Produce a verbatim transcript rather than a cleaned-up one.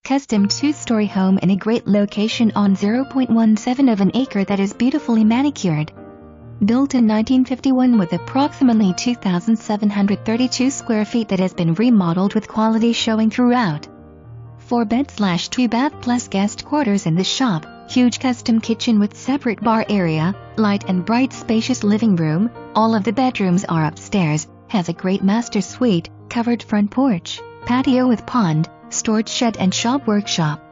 Custom two-story home in a great location on zero point one seven of an acre that is beautifully manicured. Built in nineteen fifty-one with approximately two thousand seven hundred thirty-two square feet that has been remodeled with quality showing throughout. Four bed slash two bath plus guest quarters in the shop, huge custom kitchen with separate bar area, light and bright spacious living room, all of the bedrooms are upstairs, has a great master suite, covered front porch, patio with pond, storage shed and shop workshop.